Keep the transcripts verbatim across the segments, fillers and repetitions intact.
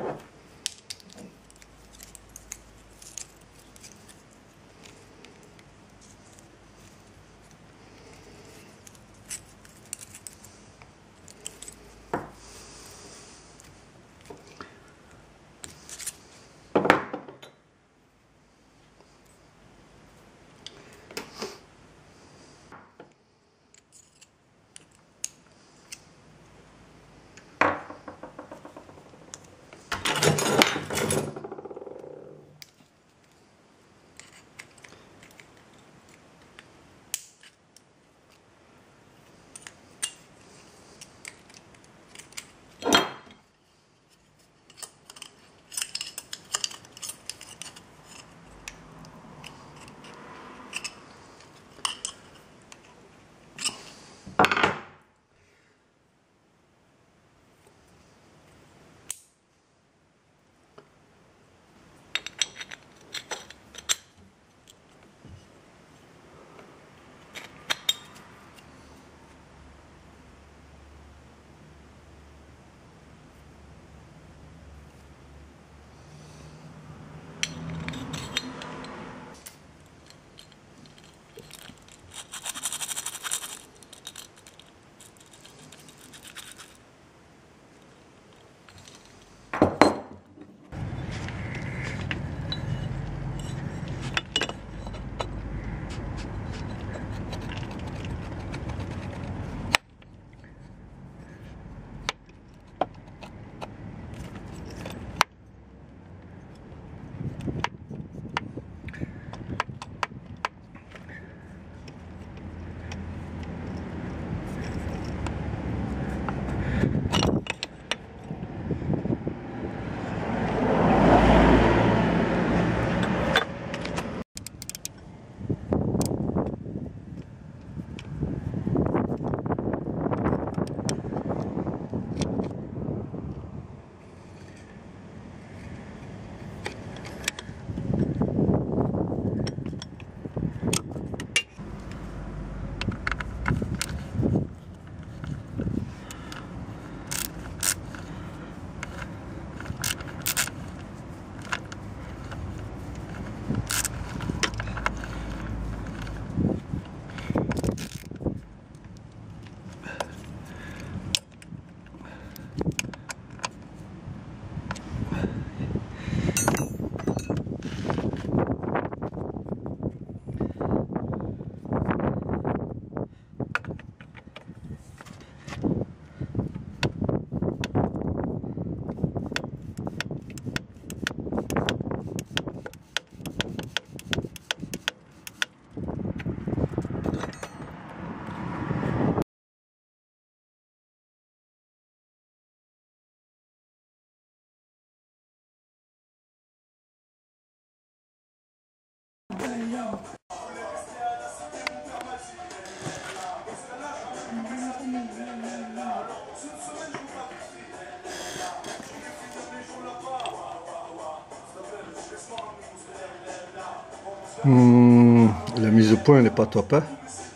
Mmh, la mise au point n'est pas top, hein.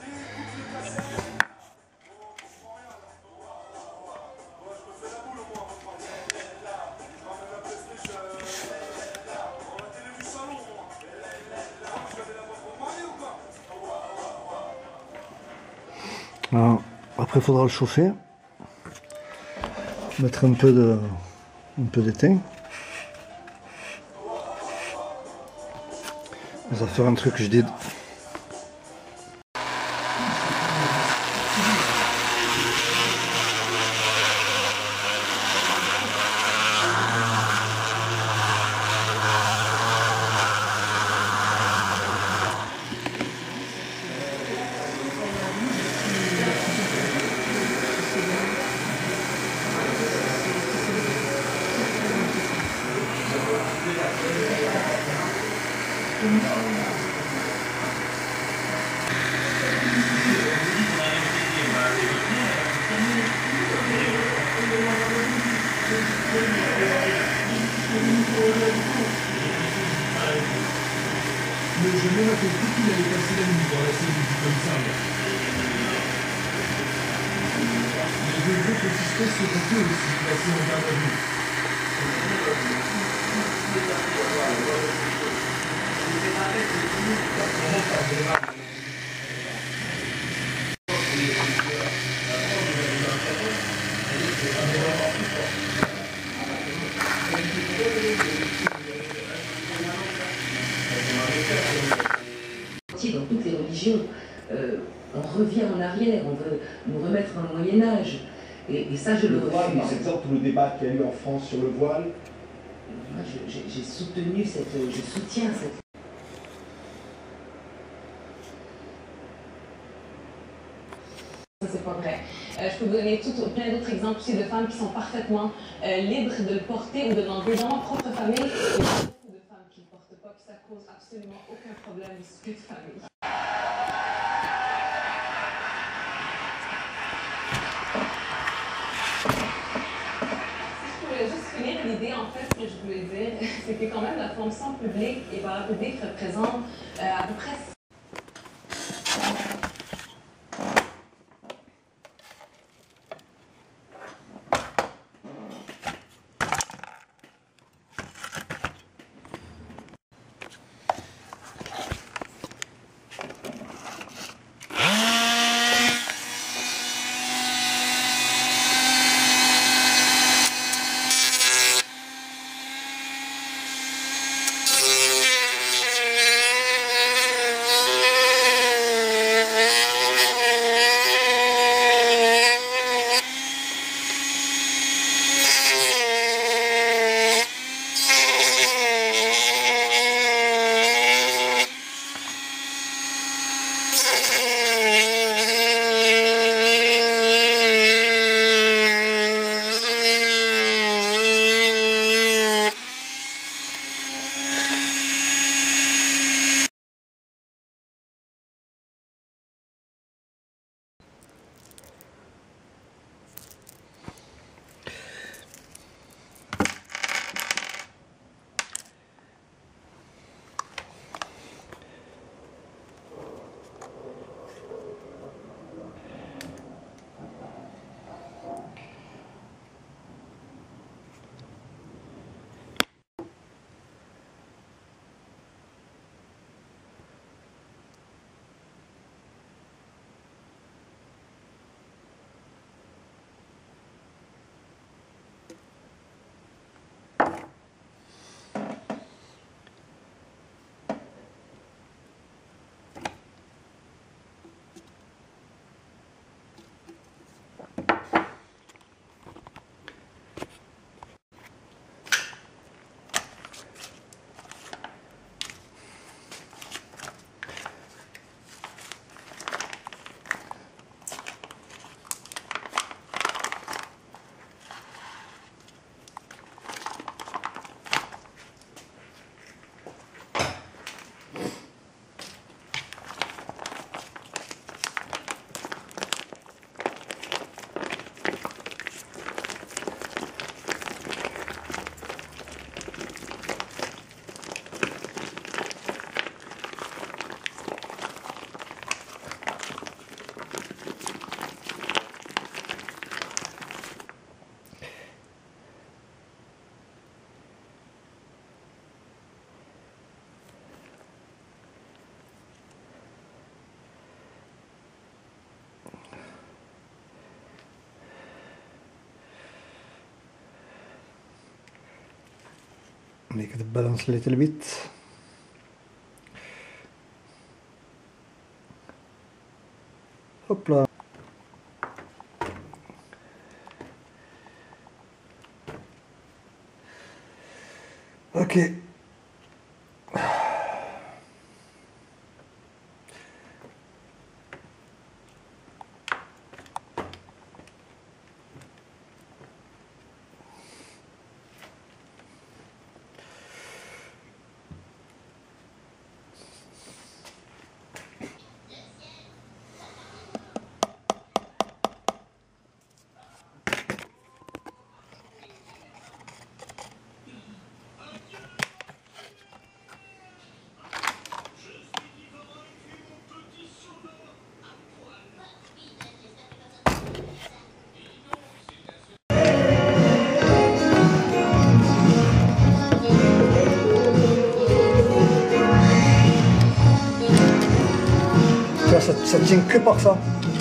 Alors, après il faudra le chauffer, mettre un peu de un peu d'étain. Ça va faire un truc que je dis. Mais je me rappelle plus qu'il allait passer la nuit dans la cellule du commissariat. Les deux autres suspects sont aussi placés en garde à vue. Dans toutes les religions, euh, on revient en arrière, on veut nous remettre dans le Moyen-Âge. Et, et ça, je le, le voile, refuse. par exemple, tout le débat qu'il y a eu en France sur le voile. Moi, j'ai soutenu cette... Je soutiens cette... Ça, c'est pas vrai. Euh, je peux vous donner tout, plein d'autres exemples aussi de femmes qui sont parfaitement euh, libres de le porter ou de l'enlever dans ma propre famille. Il y a beaucoup de femmes qui ne le portent pas, puis ça cause absolument aucun problème de de famille. Juste finir l'idée, en fait, ce que je voulais dire, c'est que quand même la fonction publique et parapublique représente euh, à peu près Ik de balance a little bit. Hopla. Ok. Ça tient que par ça.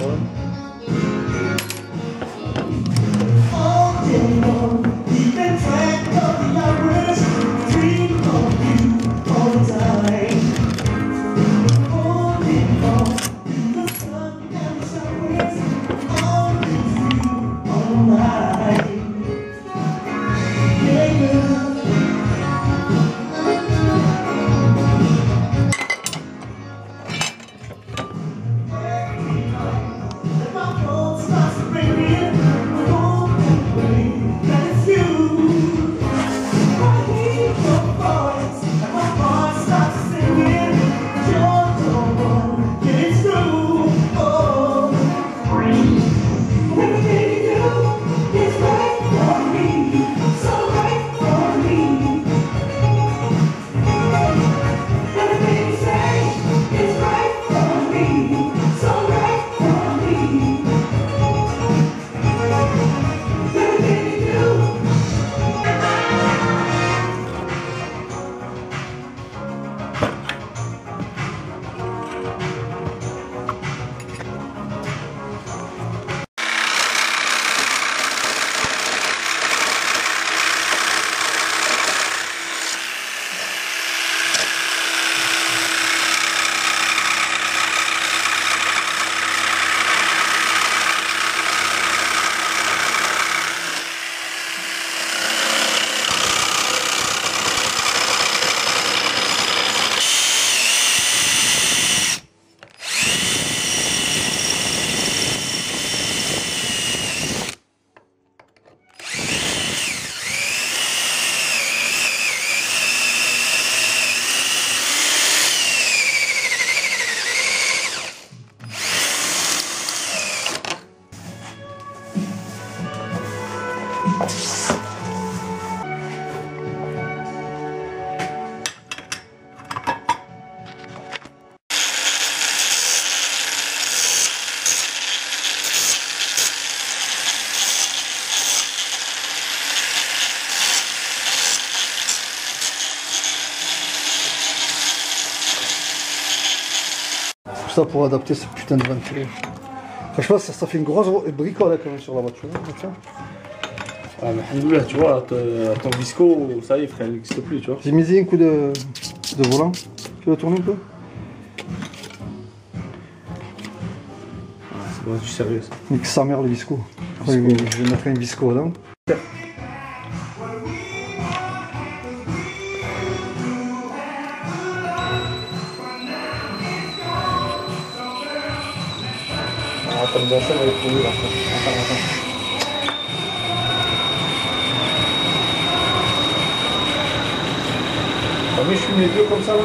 Tout ça pour adapter ce putain de ventilo. Franchement, ça, ça fait une grosse bricole quand même sur la voiture. Hein, ah, mais alhamdoulilah, tu vois, ton visco, ça y est, frère, il n'existe plus, tu vois. J'ai mis un coup de, de volant. Tu veux tourner un peu? Ah, c'est bon, du sérieux ça. Nique sa mère le visco. Après, visco. Je vais mettre un visco là. Attends, dans ça, on va être tourné là. Attends, attends. T'as vu, je fume les deux comme ça là.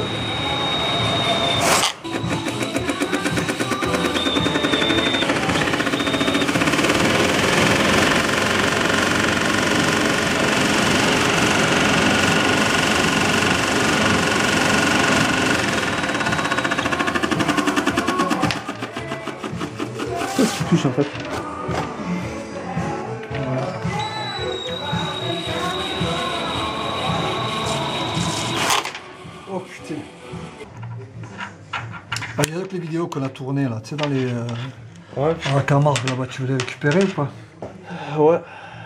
Qu'est-ce qui touche en fait? Oh putain. Ah, il y a que les vidéos qu'on a tournées là, tu sais, dans les. Euh, ouais. Dans la Camargue là-bas, tu veux les récupérer ou pas? Ouais.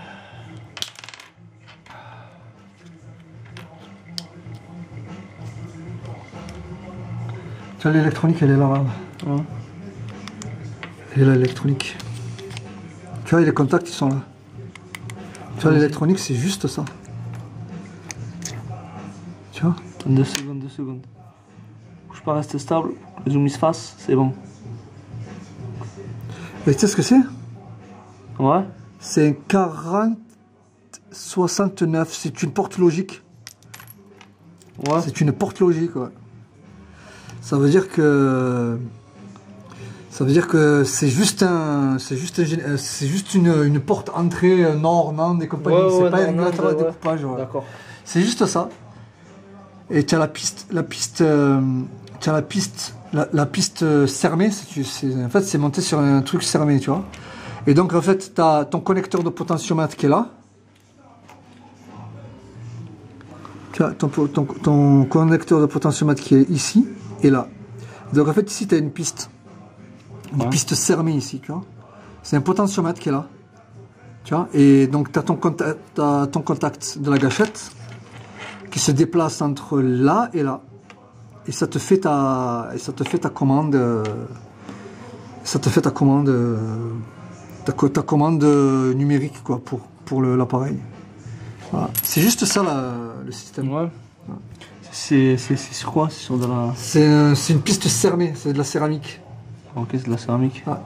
Tu vois, l'électronique elle est là, là. Ouais. Elle est là, l'électronique. Tu vois, les contacts ils sont là. Tu vois, l'électronique c'est juste ça. Tu vois? Deux secondes, deux secondes. Je peux pas rester stable, le zoom il se fasse, c'est bon. Et tu sais ce que c'est? Ouais. C'est un quarante soixante-neuf, c'est une porte logique. Ouais. C'est une porte logique, ouais. Ça veut dire que... Ça veut dire que c'est juste un... C'est juste, un, c'est juste une, une porte entrée nord, nord et compagnie. Ouais, c'est ouais, pas un non, régulateur non, de ouais. découpage. Ouais. D'accord. C'est juste ça. Et tu as la piste, la piste, euh, tu as la piste, la, la piste cermée. C'est, en fait, c'est monté sur un truc cermé, tu vois. Et donc, en fait, tu as ton connecteur de potentiomètre qui est là. Tu as ton, ton, ton connecteur de potentiomètre qui est ici et là. Donc, en fait, ici, tu as une piste. une Ouais. piste fermée ici, tu vois. C'est un potentiomètre qui est là. Tu vois, et donc tu as ton, contact, t'as ton contact de la gâchette qui se déplace entre là et là. Et ça te fait ta, et ça te fait ta commande, euh, ça te fait ta commande, euh, ta, co- ta commande euh, numérique quoi, pour, pour le- l'appareil. Voilà. C'est juste ça la- le système. Ouais. C'est c'est- c'est sur quoi? C'est sur de la. C'est un- c'est une piste fermée, c'est de la céramique. Ok, c'est de la céramique. Ah.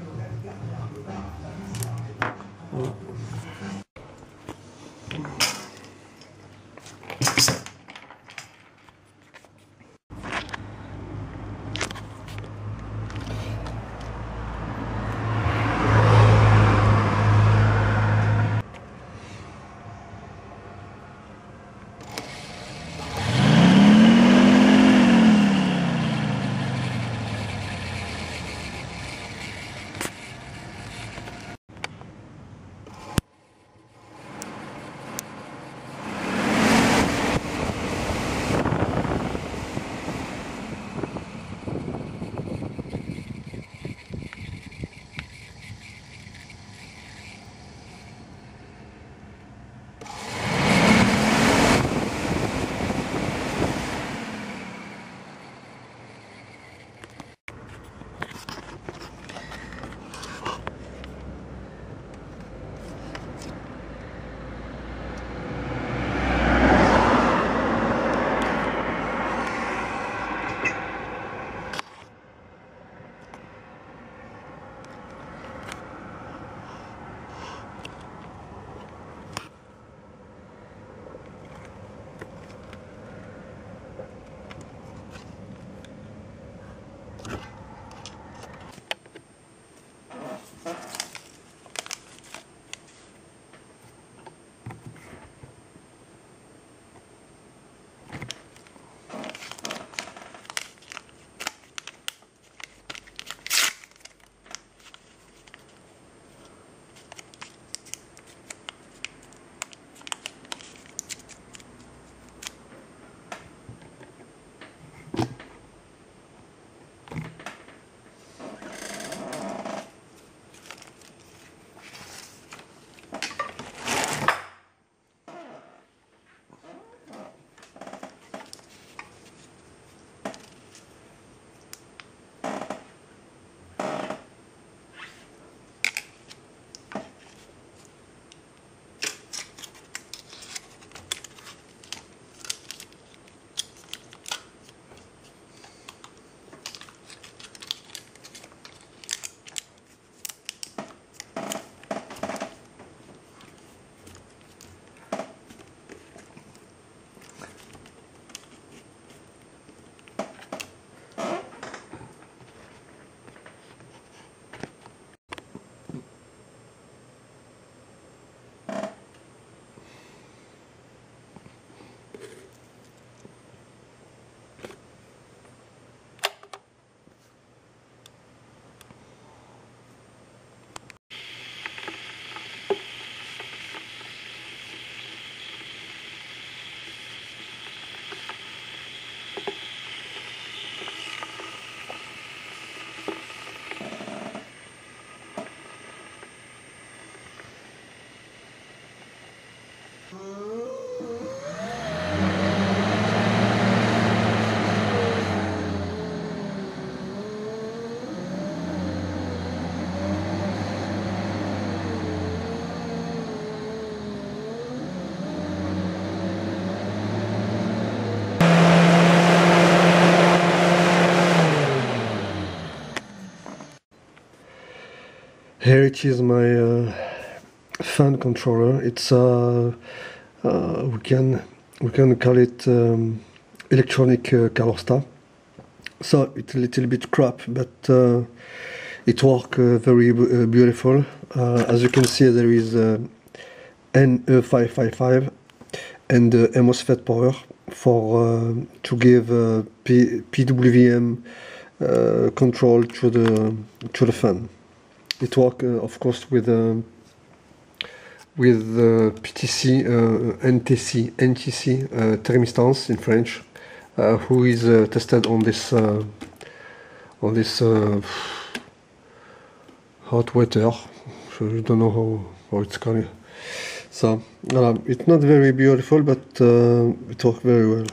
Here it is, my uh, fan controller. It's uh, uh, we can we can call it um, electronic uh, Calorsta. So it's a little bit crap, but uh, it works uh, very uh, beautiful. Uh, as you can see, there is uh, N E five five five and uh, MOSFET power for uh, to give uh, P PWM uh, control to the to the fan. It works, uh, of course, with uh, with uh, P T C, uh, N T C, N T C uh, thermistance in French, uh, who is uh, tested on this uh, on this uh, hot water. So you don't know how, how it's going. So uh, it's not very beautiful, but uh, it works very well.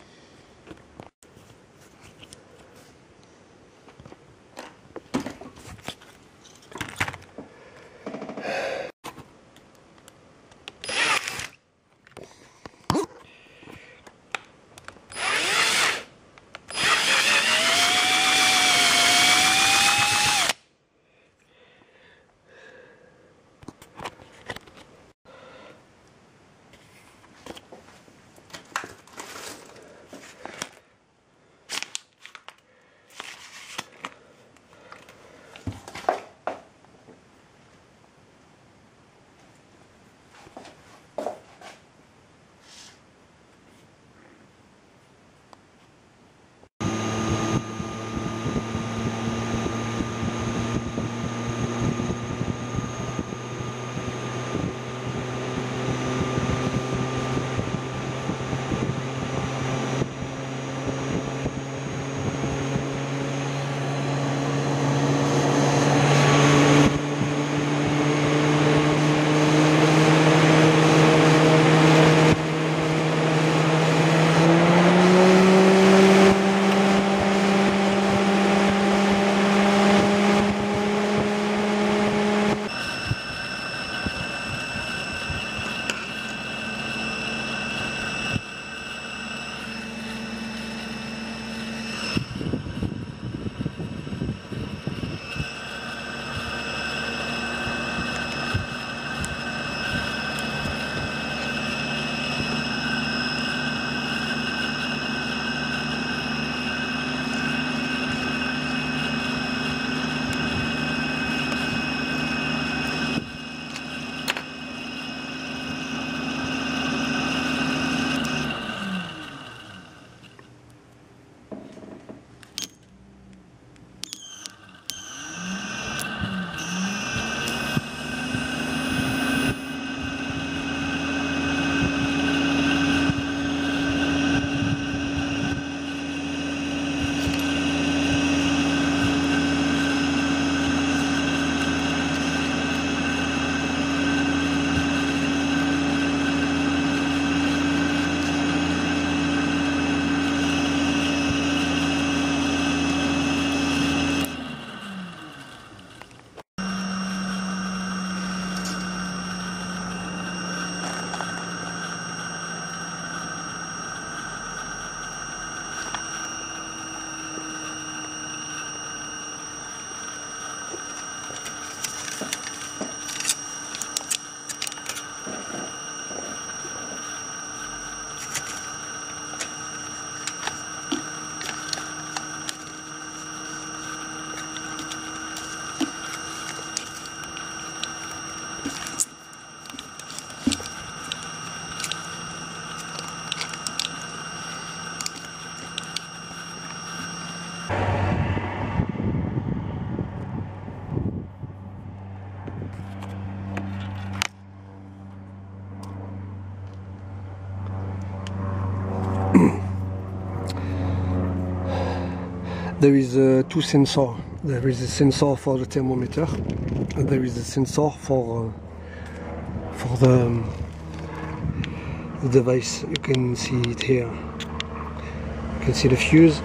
There is uh, two sensors. There is a sensor for the thermometer, and there is a sensor for uh, for the, um, the device. You can see it here. You can see the fuse.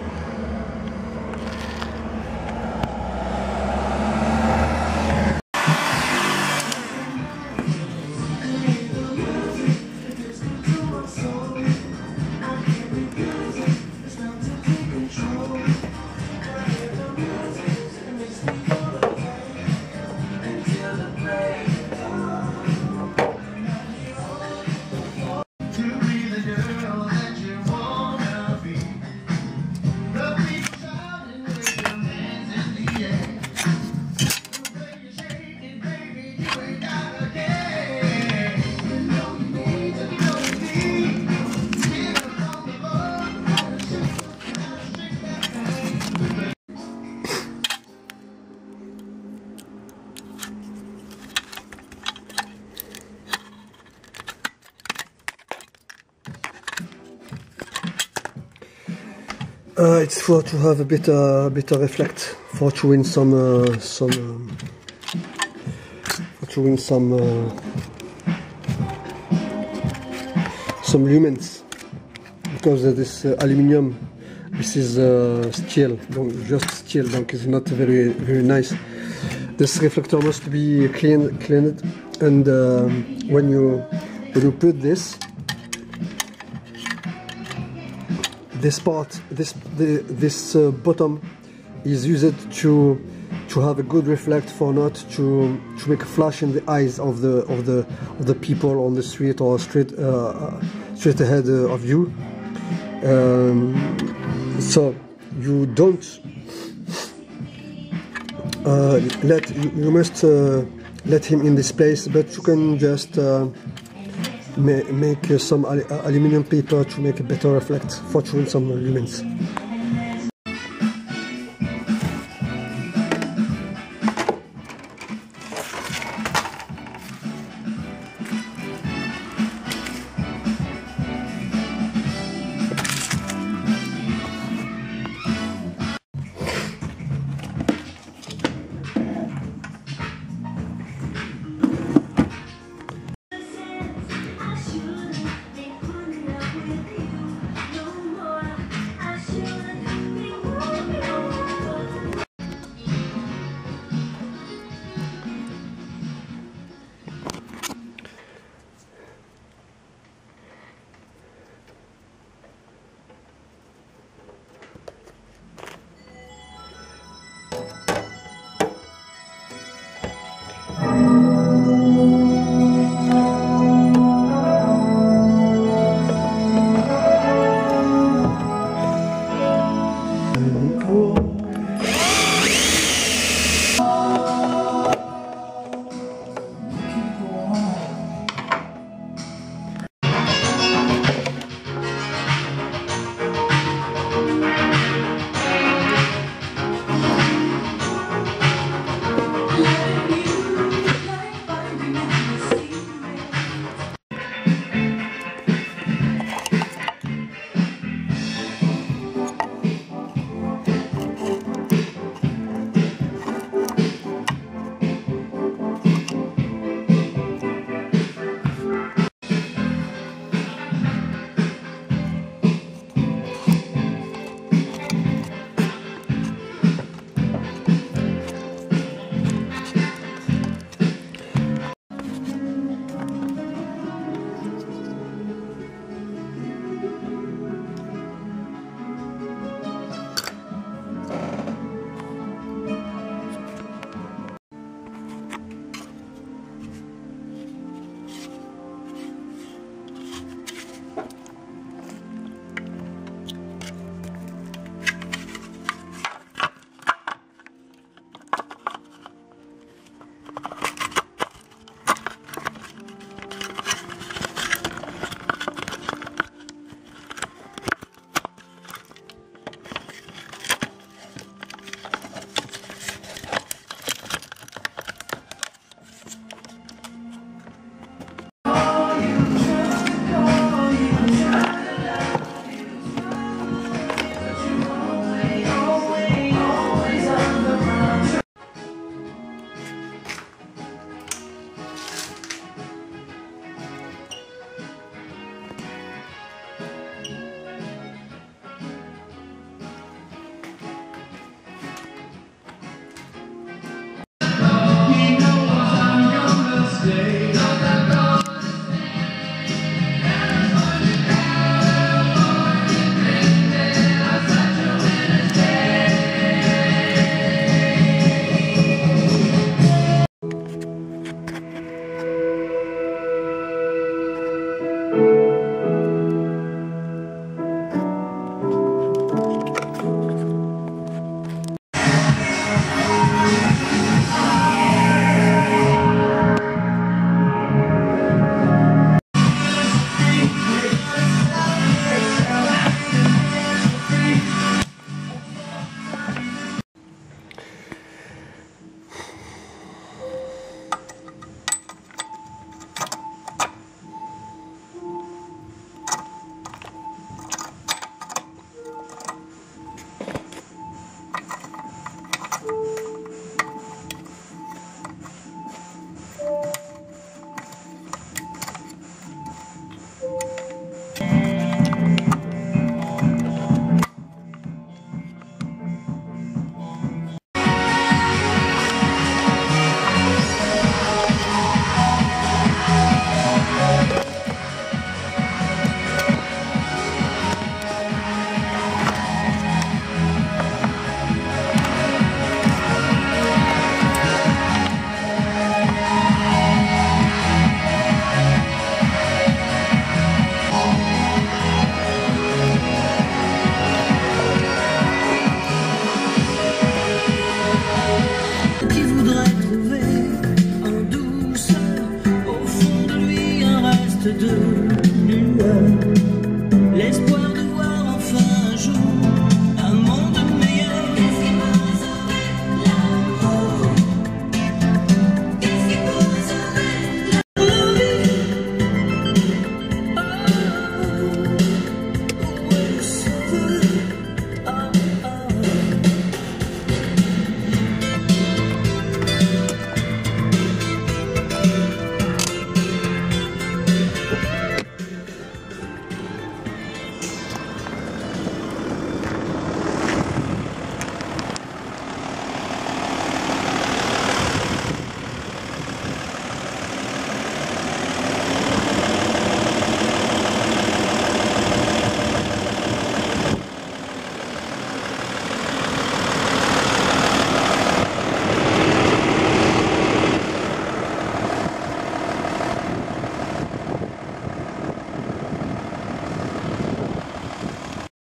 Uh, it's for to have a better, better reflect, for to win some, uh, some, um, capturing some uh, some lumens, because this uh, aluminium, this is uh, steel, donc just steel, donc it's not very very nice. This reflector must be cleaned, cleaned, and um, when you when you put this, this part, this the, this uh, bottom is used to to have a good reflect, for not to to make a flash in the eyes of the of the of the people on the street or straight uh, straight ahead uh, of you. Um, so you don't uh, let you, you must uh, let him in this place, but you can just uh, ma make uh, some al aluminum paper to make a better reflect for showing some lumens. I shouldn't lueur, l'espoir